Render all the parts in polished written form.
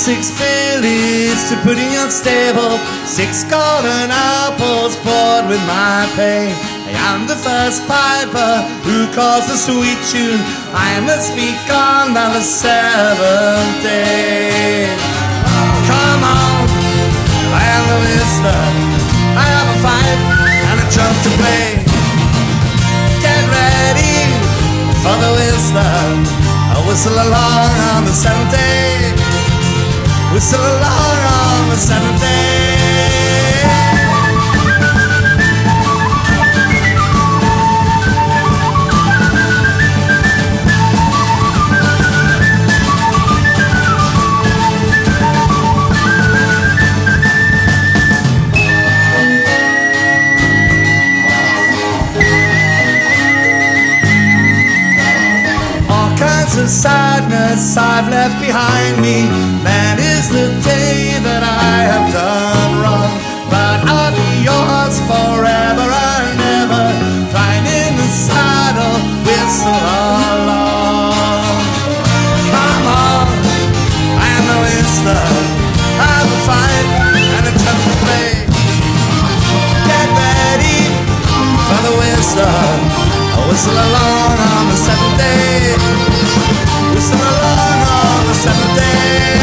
6 fillies to put in your stable, 6 golden apples poured with my pay. I am the first piper who calls the sweet tune. I must be gone by the 7th day. Come on, I am the whistler. I have a fife and a drum to play. Get ready for the whistler. I whistle along on the 7th day. Whistle along on the 7th day. Of sadness I've left behind me. That is the day that I have done wrong. But I'll be yours forever and ever. Climb in the saddle, whistle along. Come on, I am the whistler. I have a fife and a drum to play. Get ready for the whistler. I whistle along on the 7th day. Whistle along on the 7th day.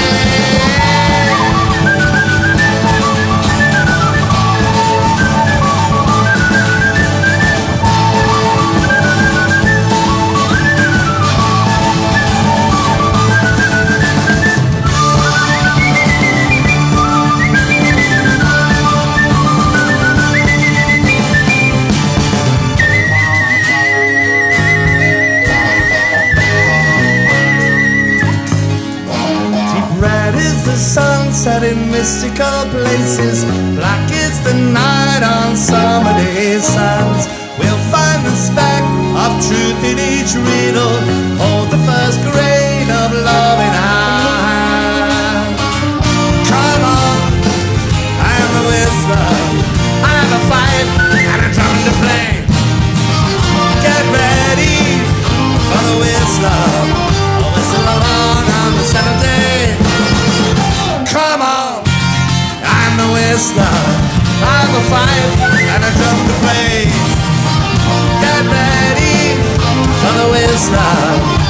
The sunset in mystical places, black is the night on summer day sands. We'll find the speck of truth in each riddle, hold the first grain of love in our hand. Come on, I am the whistler. I have a fife and a drum to play. Get ready for the whistler. I'll whistle along on the 7th day. Come on, I'm the whistler. I have a fife and a drum to play. Get ready for the whistler.